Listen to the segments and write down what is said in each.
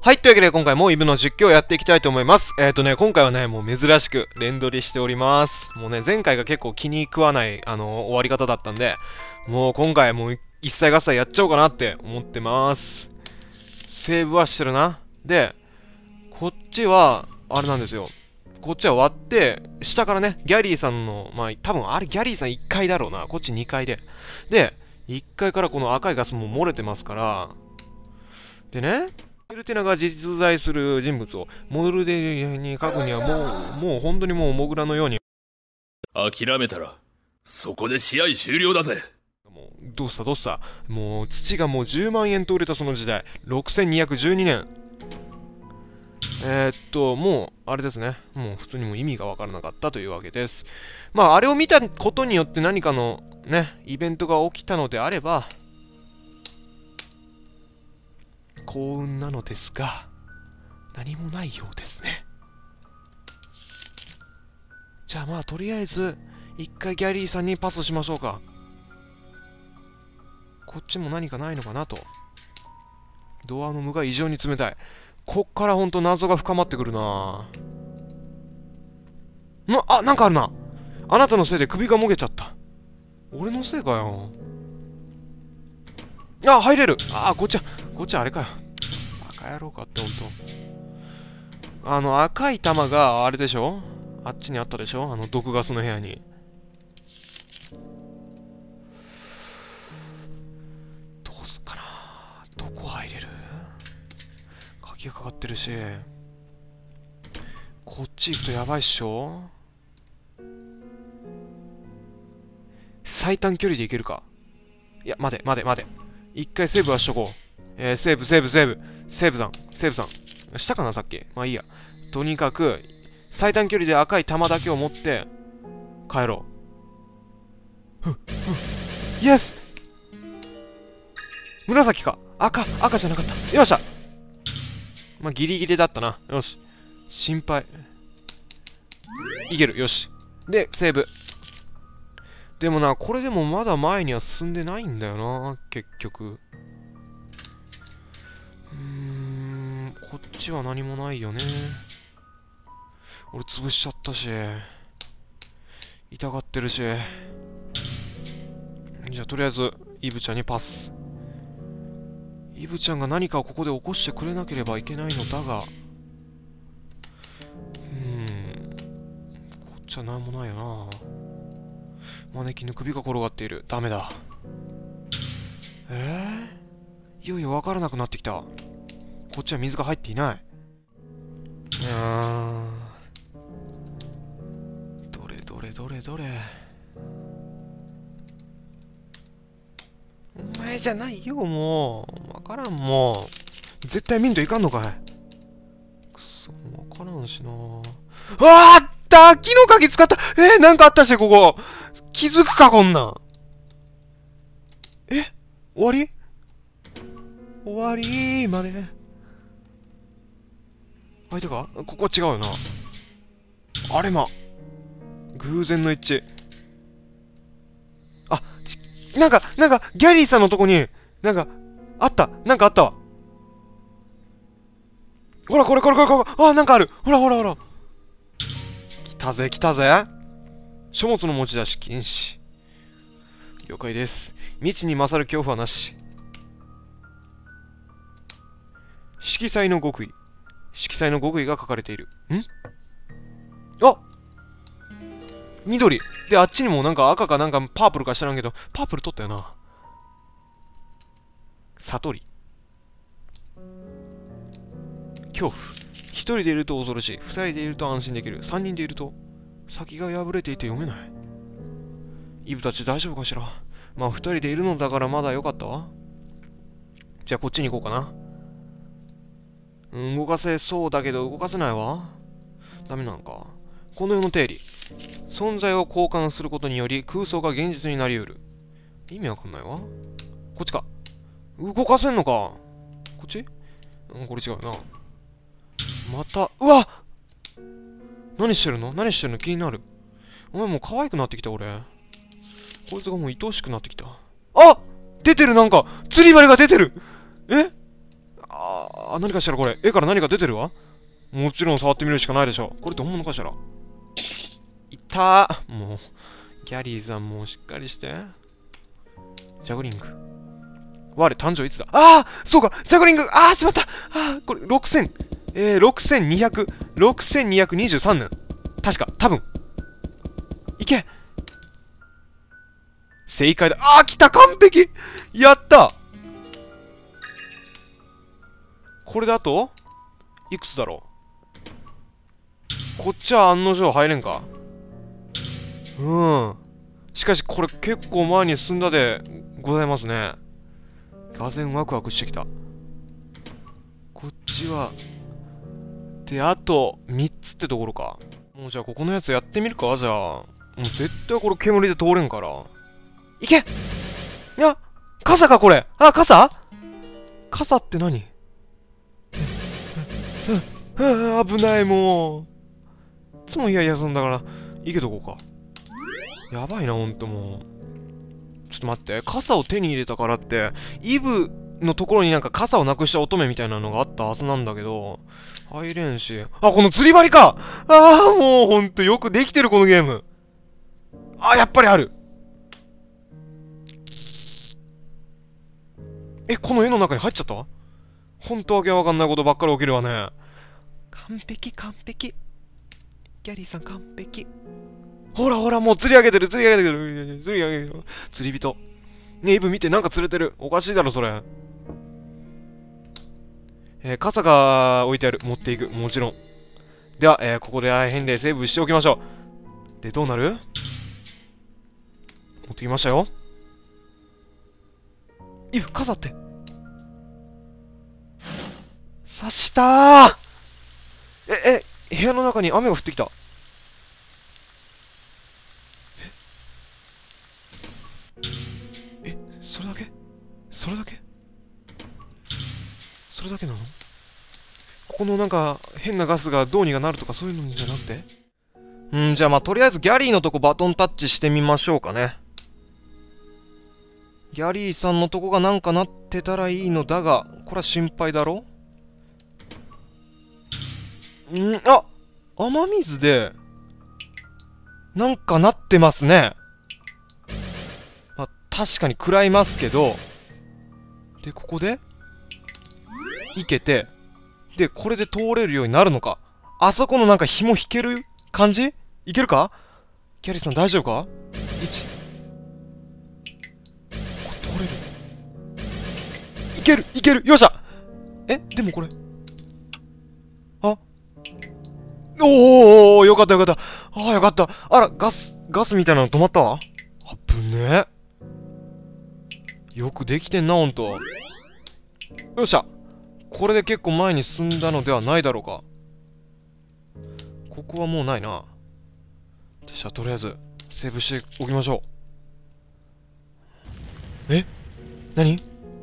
はい、というわけで今回もイブの実況をやっていきたいと思います。今回はね、もう珍しく連撮りしております。もうね、前回が結構気に食わない、終わり方だったんで、もう今回もう一切合切やっちゃおうかなって思ってます。セーブはしてるな。で、こっちは、あれなんですよ。こっちは割って、下からね、ギャリーさんの、まあ、多分あれギャリーさん1階だろうな。こっち2階で。で、1階からこの赤いガスも漏れてますから、でね、エルテナが実在する人物をモルデに書くにはもう本当にもうモグラのように。 諦めたら、そこで試合終了だぜ。 もうどうしたもう土がもう10万円と売れたその時代。6212年。もう、あれですね。もう普通にもう意味がわからなかったというわけです。まあ、あれを見たことによって何かのね、イベントが起きたのであれば、幸運なのですが、何もないようですね。じゃあまあとりあえず一回ギャリーさんにパスしましょうか。こっちも何かないのかなと。ドアの向が異常に冷たい。こっからほんと謎が深まってくるな。なんかあるな。あなたのせいで首がもげちゃった。俺のせいかよ。あ、入れる。こっちはあれかよ。バカ野郎かってほんと。赤い玉があれでしょ？あっちにあったでしょ？毒ガスの部屋に。どうすっかな？どこ入れる？鍵がかかってるし。こっち行くとやばいっしょ？最短距離で行けるか？いや、待て。一回セーブはしとこう。セーブさん。したかなさっき。まあいいや。とにかく、最短距離で赤い玉だけを持って、帰ろう。イエス！紫か。赤じゃなかった。よっしゃ！まあギリギリだったな。よし。心配。いける。よし。で、セーブ。でもな、これでもまだ前には進んでないんだよな、結局。こっちは何もないよね。俺潰しちゃったし。痛がってるし。じゃあとりあえず、イブちゃんにパス。イブちゃんが何かをここで起こしてくれなければいけないのだが。こっちは何もないよな。マネキンの首が転がっている。ダメだ。いよいよ分からなくなってきた。こっちは水が入っていない。どれ。お前じゃないよ、もう。分からん、もう。絶対見んといかんのかい。くそ、分からんしな。あった木の鍵使った。なんかあったし、ここ。気づくか、こんなん。終わり？終わりまで。相手か？ここは違うよな。あれま。偶然の一致。なんか、ギャリーさんのとこに、なんかあったわ。ほら、これ。なんかある。ほら。来たぜ。書物の持ち出し禁止。了解です。未知に勝る恐怖はなし。色彩の極意が書かれている。緑で、あっちにもなんか赤かなんかパープルか知らんけど、パープル取ったよな。悟り。恐怖。一人でいると恐ろしい。二人でいると安心できる。三人でいると先が破れていて読めない。イブたち大丈夫かしら。まあ二人でいるのだからまだ良かったわ。じゃあこっちに行こうかな。動かせそうだけど動かせないわ。ダメなのか。この世の定理。存在を交換することにより空想が現実になり得る。意味わかんないわ。こっちか。動かせんのか。こっち？これ違うな。また、うわっ！何してるの気になる。お前もう可愛くなってきた俺。こいつがもう愛おしくなってきた。出てるなんか釣り針が出てる。 何かしたらこれ、絵から何か出てるわ。もちろん触ってみるしかないでしょ。これって本物かしら。いったー。もう、ギャリーさんもうしっかりして。ジャグリング。我、誕生いつだ。そうか、ジャグリング。しまった。これ、6223年。確か、多分。いけ。正解だ。来た、完璧。やった。これだといくつだろう。こっちは案の定入れんか。しかしこれ結構前に進んだでございますね。がぜんワクワクしてきた。こっちはで、あと3つってところか。もうじゃあここのやつやってみるか。じゃあもう絶対これ煙で通れんから。いけ。傘かこれ。傘って何。危ない。もういつもいやいやそんだから行けとこうか。やばいなほんと。もうちょっと待って、傘を手に入れたからってイブのところになんか傘をなくした乙女みたいなのがあったはずなんだけど入れんし。この釣り針か。もうほんとよくできてるこのゲーム。やっぱりある。この絵の中に入っちゃった。ほんとわけわかんないことばっかり起きるわね。完璧。ギャリーさん完璧。ほらもう釣り上げてる。釣り人ね。イブ見て、なんか釣れてる。おかしいだろそれ。傘が置いてある。持っていく。もちろん。では、ここで変でセーブしておきましょう。で、どうなる。持ってきましたよ。イブ、傘って刺したー。部屋の中に雨が降ってきた。それだけなの。ここのなんか変なガスがどうにかなるとかそういうのじゃなくて。じゃあとりあえずギャリーのとこバトンタッチしてみましょうかね。ギャリーさんのとこがなんかなってたらいいのだが、これは心配だろ。雨水でなんかなってますね。確かに食らいますけど。で、ここでいけて、で、これで通れるようになるのか。あそこのなんか紐引ける感じ。いけるか。ギャリーさん大丈夫か。1、これ通れる。いける。よっしゃ。でもこれよかった。よかった。ガスみたいなの止まったわ。ぶねえ。よくできてんなほんと。よっしゃ。これで結構前に進んだのではないだろうか。ここはもうないな。じゃあとりあえずセーブしておきましょう。何。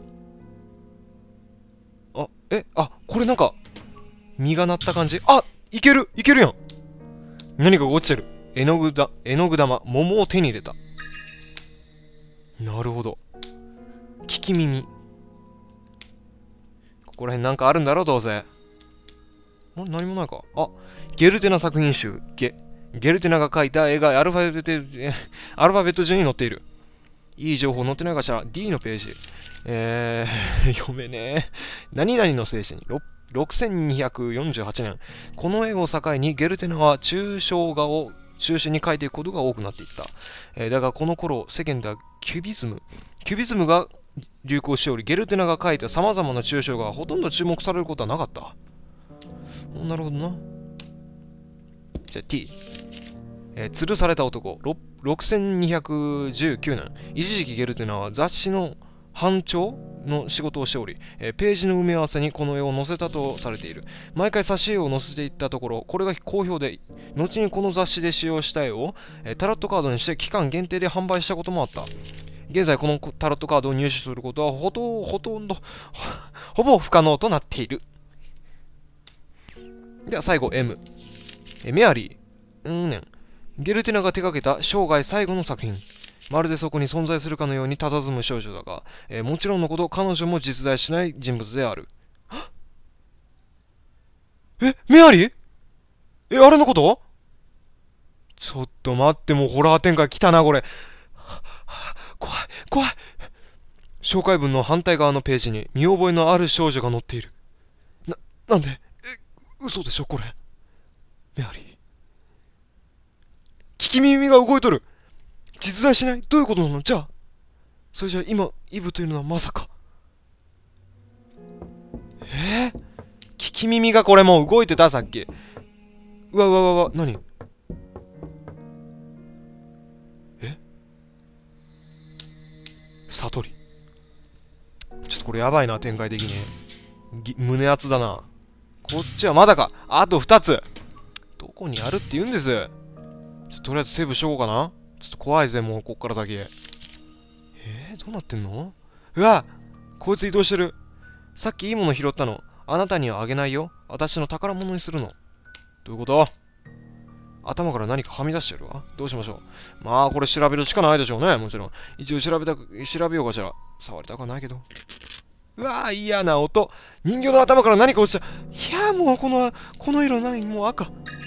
これなんか実がなった感じ。いけるやん。何かが落ちてる。絵の具玉、桃を手に入れた。なるほど。聞き耳。ここら辺なんかあるんだろうどうせ。何もないか。ゲルテナ作品集。ゲルテナが描いた絵がアルファベット順に載っている。いい情報載ってないかしら。 D のページ。読めねえ。何々の聖地に6248年。この絵を境にゲルテナは抽象画を中心に描いていくことが多くなっていった。だがこの頃世間ではキュビズムが流行しており、ゲルテナが描いたさまざまな抽象画はほとんど注目されることはなかった。なるほどな。じゃあ T。吊るされた男。6219年。一時期ゲルテナは雑誌の班長の仕事をしており、ページの埋め合わせにこの絵を載せたとされている。毎回挿絵を載せていったところ、これが好評で、後にこの雑誌で使用した絵を、タロットカードにして期間限定で販売したこともあった。現在このタロットカードを入手することはほぼ不可能となっている。では最後 M。メアリー。ゲルテナが手掛けた生涯最後の作品。まるでそこに存在するかのように佇む少女だが、もちろんのこと彼女も実在しない人物である。 メアリー？あれのこと？ちょっと待って、もうホラー展開来たな、これ。怖い、怖い。紹介文の反対側のページに見覚えのある少女が載っている。なんで？嘘でしょ、これ。メアリー。聞き耳が動いとる。実在しない？どういうことなの？じゃあ。それじゃあ今、イブというのはまさか。聞き耳がこれもう動いてた、さっき。うわうわうわうわ、何？悟り。ちょっとこれやばいな、展開的に。胸熱だな。こっちはまだか。あと2つ。どこにあるって言うんです。とりあえずセーブしとこうかな。ちょっと怖いぜ、もうこっから先。どうなってんの？うわ、こいつ移動してる。さっきいいもの拾ったの。あなたにはあげないよ。私の宝物にするの。どういうこと？頭から何かはみ出してるわ。どうしましょう。まあこれ調べるしかないでしょうね、もちろん。一応調べようかしら。触りたくはないけど。うわー、嫌な音。人形の頭から何か落ちた。いやー、もうこの色ない。もう赤。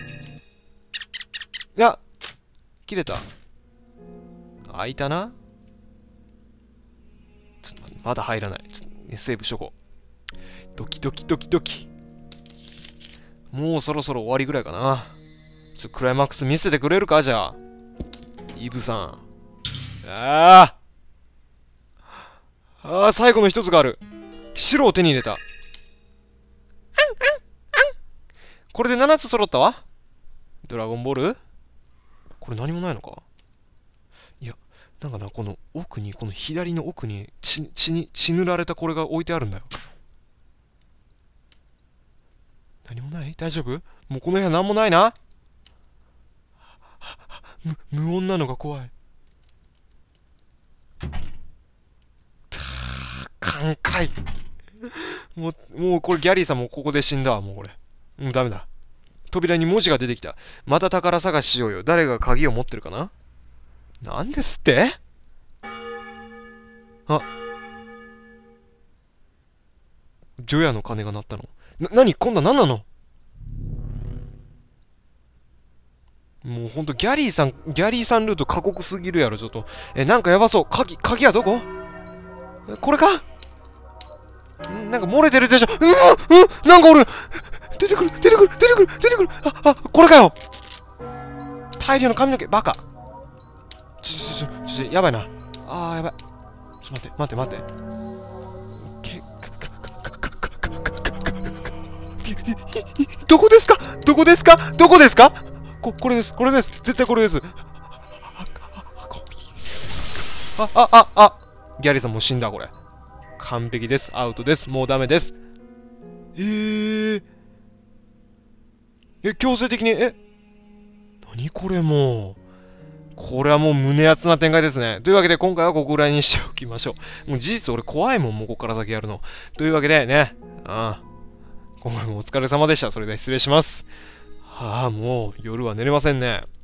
いや、切れた。開いたな。ちょっとまだ入らない。ちょっとセーブしとこう。ドキドキドキドキ。もうそろそろ終わりぐらいかな。クライマックス見せてくれるか、じゃあ。イブさん。最後の一つがある。白を手に入れた。これで7つ揃ったわ。ドラゴンボール？これ何もないのか？いや、なんかな、この奥に、この左の奥に血塗られたこれが置いてあるんだよ。何もない？大丈夫？もうこの部屋何もないな。無音なのが怖い。寛解。もうこれギャリーさんもここで死んだわ、もうこれ。もうダメだ。扉に文字が出てきた。また宝探ししようよ。誰が鍵を持ってるかな？なんですって？あ。除夜の鐘が鳴ったの。何？今度は何なの？もうほんとギャリーさんルート過酷すぎるやろ、ちょっと。なんかやばそう。鍵はどこ？これか？なんか漏れてるでしょ。なんかおる。出てくる。これかよ。大量の髪の毛、バカ。やばいな。やばい。ちょっと待って。どこですか？これです。絶対これです。ギャリーさんもう死んだ、これ。完璧です。アウトです。もうダメです。強制的に、何これもう。これはもう胸熱な展開ですね。というわけで今回はここぐらいにしておきましょう。もう事実俺怖いもん、もうここから先やるの。というわけでね、今回もお疲れ様でした。それでは失礼します。もう夜は寝れませんね。